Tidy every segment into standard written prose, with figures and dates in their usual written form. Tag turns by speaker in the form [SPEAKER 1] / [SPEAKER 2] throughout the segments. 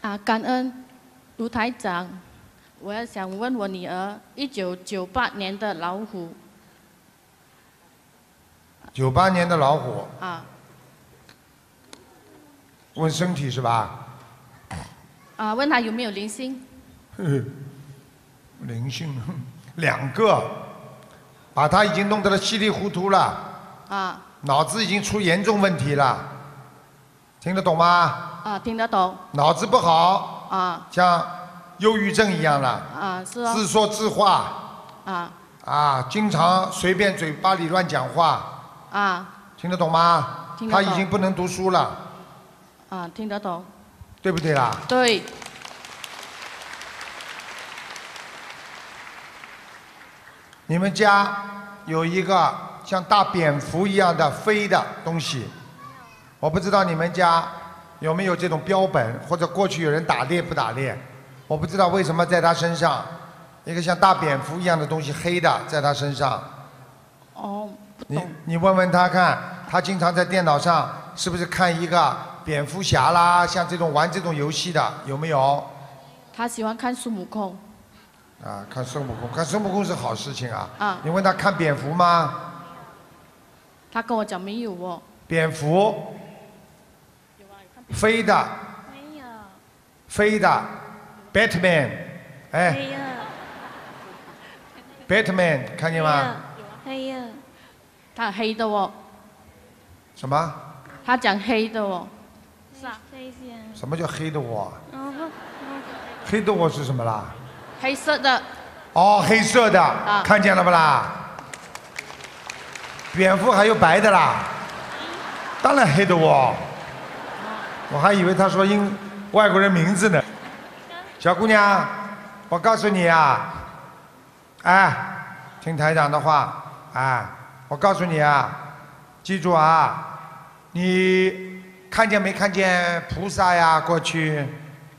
[SPEAKER 1] 感恩卢台长。我要想问我女儿，1998年的老虎。
[SPEAKER 2] 98年的老虎。问身体是吧？
[SPEAKER 1] 问她有没有灵性？
[SPEAKER 2] 灵性2个，把她已经弄得了稀里糊涂了。脑子已经出严重问题了，听得懂吗？
[SPEAKER 1] 听得懂。
[SPEAKER 2] 脑子不好。像忧郁症一样了。
[SPEAKER 1] 是哦。
[SPEAKER 2] 自说自话。经常随便嘴巴里乱讲话。听得懂吗？
[SPEAKER 1] 听得懂。
[SPEAKER 2] 他已经不能读书了。
[SPEAKER 1] 听得懂。
[SPEAKER 2] 对不对啦？
[SPEAKER 1] 对。
[SPEAKER 2] 你们家有一个像大蝙蝠一样的飞的东西，我不知道你们家有没有这种标本，或者过去有人打猎不打猎？我不知道为什么在他身上，一个像大蝙蝠一样的东西，黑的在他身上。
[SPEAKER 1] 不懂。
[SPEAKER 2] 你问问他看，他经常在电脑上是不是看一个蝙蝠侠啦，像这种玩这种游戏的有没有？
[SPEAKER 1] 他喜欢看孙悟空。
[SPEAKER 2] 看孙悟空，看孙悟空是好事情啊。你问他看蝙蝠吗？
[SPEAKER 1] 他跟我讲没有哦。
[SPEAKER 2] 蝙蝠。飞的。
[SPEAKER 3] 没有。
[SPEAKER 2] 飞的 ，Batman，
[SPEAKER 3] 没有。
[SPEAKER 2] Batman 看见吗？
[SPEAKER 3] 没有。
[SPEAKER 1] 他黑的哦。
[SPEAKER 2] 什么？
[SPEAKER 1] 他讲黑的哦。
[SPEAKER 3] 是啊。
[SPEAKER 2] 什么叫黑的我？黑的我是什么啦？
[SPEAKER 1] 黑色的。
[SPEAKER 2] 黑色的，看见了不啦？蝙蝠还有白的啦，当然黑的我。我还以为他说外国人名字呢。小姑娘，我告诉你啊，听台长的话，我告诉你啊，记住啊，你看见没看见菩萨呀？过去？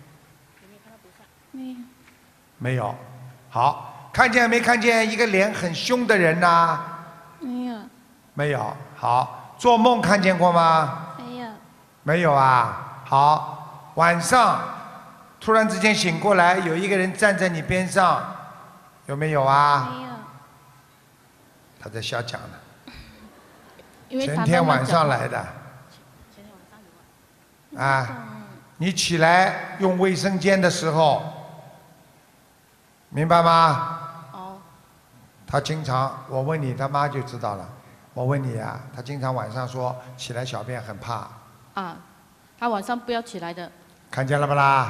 [SPEAKER 2] 没有。好，看见没看见一个脸很凶的人呐？
[SPEAKER 3] 没有。
[SPEAKER 2] 没有。好，做梦看见过吗？
[SPEAKER 3] 没有。
[SPEAKER 2] 没有啊。好，晚上突然之间醒过来，有一个人站在你边上，有没有啊？
[SPEAKER 3] 没有。
[SPEAKER 2] 他在瞎讲呢。
[SPEAKER 1] 前
[SPEAKER 2] 天晚上来的。你起来用卫生间的时候，明白吗？他经常，我问你，他妈就知道了。我问你啊，他经常晚上说起来小便很怕。
[SPEAKER 1] 他晚上不要起来的。
[SPEAKER 2] 看见了不啦？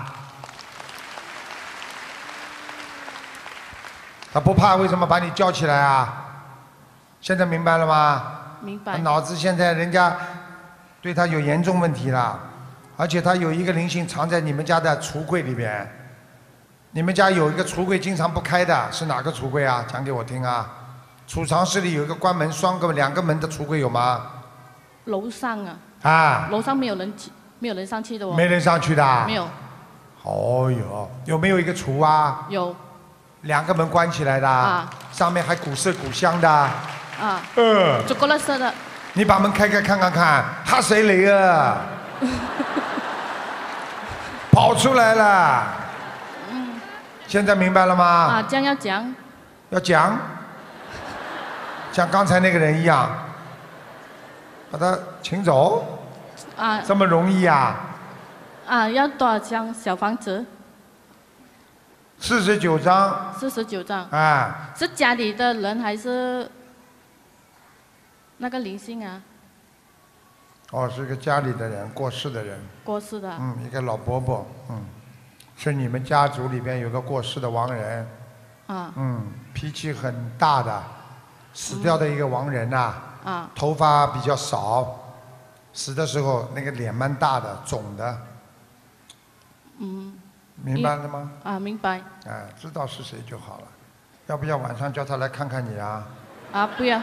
[SPEAKER 2] 他不怕，为什么把你叫起来啊？现在明白了吗？
[SPEAKER 1] 明白。
[SPEAKER 2] 他脑子现在人家对他有严重问题了，而且他有一个灵性藏在你们家的橱柜里边。你们家有一个橱柜经常不开的，是哪个橱柜啊？讲给我听啊！储藏室里有一个关门2个门的橱柜有吗？
[SPEAKER 1] 楼上啊。楼上没有人上去的哦。
[SPEAKER 2] 没人上去的。
[SPEAKER 1] 没有。
[SPEAKER 2] 有没有一个橱啊？
[SPEAKER 1] 有。
[SPEAKER 2] 2个门关起来的。上面还古色古香的。
[SPEAKER 1] 朱古力色的。
[SPEAKER 2] 你把门开开看看看，吓死你啊！跑出来了。现在明白了吗？
[SPEAKER 1] 这样要讲。
[SPEAKER 2] 要讲。像刚才那个人一样，把他请走。这么容易啊？
[SPEAKER 1] 要多少张小房子
[SPEAKER 2] ？49张。
[SPEAKER 1] 49张。是家里的人还是那个灵性啊？
[SPEAKER 2] 是个家里的人，过世的人。
[SPEAKER 1] 过世的。
[SPEAKER 2] 一个老伯伯，是你们家族里边有个过世的亡人。脾气很大的，死掉的一个亡人呐。头发比较少，死的时候那个脸蛮大的，肿的。明白了吗？
[SPEAKER 1] 明白。
[SPEAKER 2] 知道是谁就好了。要不要晚上叫他来看看你啊？
[SPEAKER 1] 不要。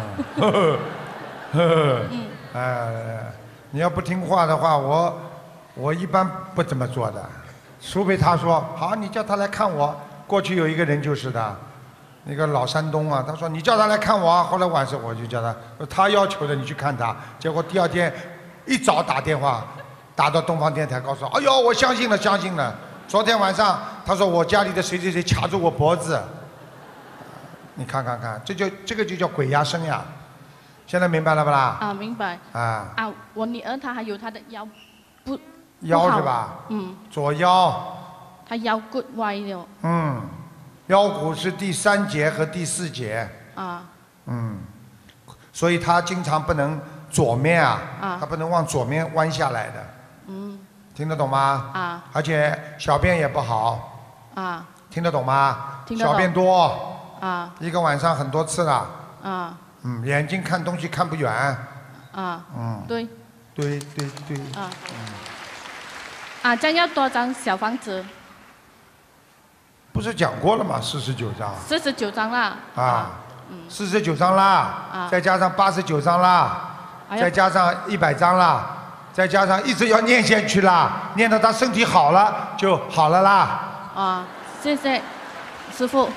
[SPEAKER 2] 你要不听话的话，我一般不怎么做的，除非他说好，你叫他来看我。过去有一个人就是的，那个老山东啊，他说你叫他来看我啊。后来晚上我就叫他，他要求的你去看他，结果第2天一早打电话， 打到东方电台告诉我，哎呦，我相信了，相信了。昨天晚上他说我家里的谁谁谁卡住我脖子，你看看看，这个就叫鬼压身呀。现在明白了不啦？
[SPEAKER 1] 啊，明白。
[SPEAKER 2] 啊。
[SPEAKER 1] 啊，我女儿她还有她的腰不
[SPEAKER 2] 腰是吧？
[SPEAKER 1] 嗯。
[SPEAKER 2] 左腰。
[SPEAKER 1] 她腰骨歪了。
[SPEAKER 2] 嗯，腰骨是第3节和第4节。
[SPEAKER 1] 啊。
[SPEAKER 2] 嗯，所以她经常不能左面啊，
[SPEAKER 1] 啊
[SPEAKER 2] 她不能往左面弯下来的。
[SPEAKER 1] 嗯。
[SPEAKER 2] 听得懂吗？
[SPEAKER 1] 啊。
[SPEAKER 2] 而且小便也不好。
[SPEAKER 1] 啊。
[SPEAKER 2] 听得懂吗？
[SPEAKER 1] 听得懂。
[SPEAKER 2] 小便多。
[SPEAKER 1] 啊。
[SPEAKER 2] 一个晚上很多次了。
[SPEAKER 1] 啊。
[SPEAKER 2] 眼睛看东西看不远。
[SPEAKER 1] 啊。对。
[SPEAKER 2] 对。
[SPEAKER 1] 啊。啊，这样要多张小房子？
[SPEAKER 2] 不是讲过了吗？49张。
[SPEAKER 1] 49张啦。
[SPEAKER 2] 啊。49张啦。
[SPEAKER 1] 啊。
[SPEAKER 2] 再加上89张啦。再加上100张啦。再加上一直要念下去啦，念到他身体好了就好了啦。
[SPEAKER 1] 啊，谢谢师父。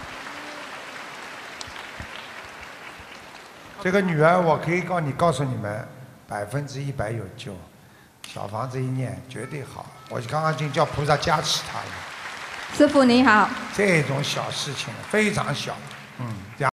[SPEAKER 2] 这个女儿，我可以告诉你们，100%有救。小房子一念绝对好，我刚刚已经叫菩萨加持她了。
[SPEAKER 4] 师父你好。
[SPEAKER 2] 这种小事情非常小，